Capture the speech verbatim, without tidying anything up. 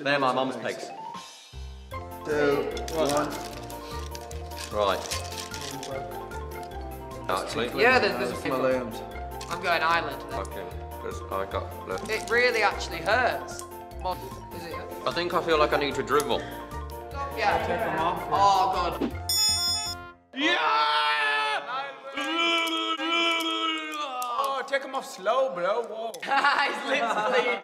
They're my mum's pegs. Two, one. Right. Actually. Yeah, there's, there's a few. Balloons. I'm going island then. Okay, because I got left. It really actually hurts. What is it? I think I feel like I need to dribble. Yeah. Take them off. Oh, God. Yeah! Oh, take them off slow, bro. Whoa. His lips bleed.